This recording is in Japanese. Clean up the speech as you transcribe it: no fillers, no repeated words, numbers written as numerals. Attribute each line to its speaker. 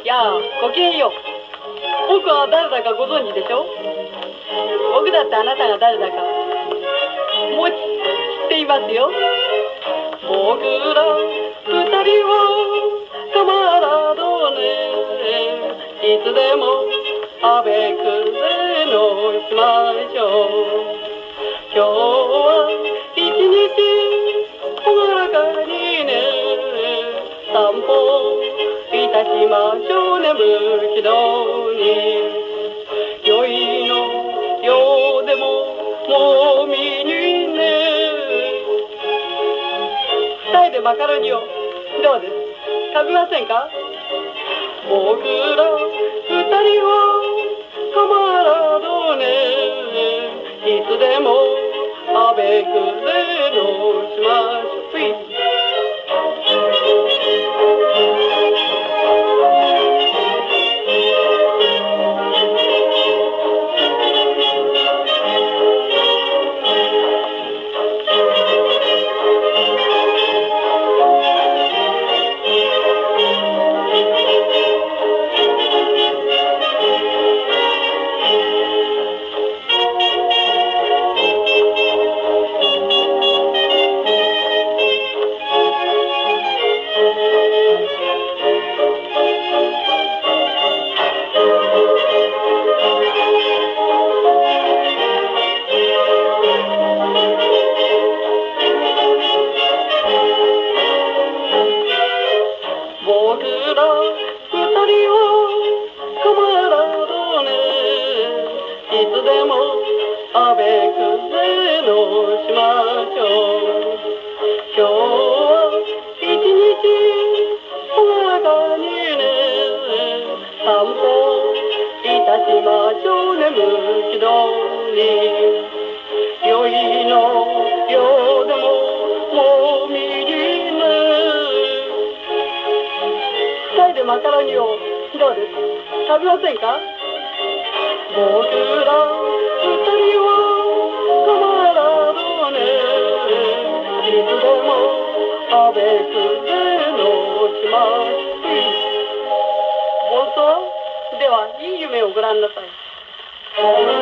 Speaker 1: やあ、ごきげんよう。僕は誰だかご存知でしょ？僕だってあなたが誰だかもう知っていますよ。僕ら二人はカマラドネ、いつでもあべくぜのしましょう。今日は一日朗らかにね、散歩いたしましょうね、むきどに。酔いのようでももみにね、二人でマカロニをどうです、食べませんか？僕ら二人はカマラドネ、いつでもあべくぜのしましょう。僕ら二人はカマラドネ、いつでもあべくぜのしましょう。今日は一日朗らかにね、散歩いたしましょうね、むきどに。酔いのようでももみにね、二人でマカロニをどうです、食べませんか？僕ら二人はカマラドネ、いつでもあべくぜのしましょう。本当では、いい夢をご覧なさい。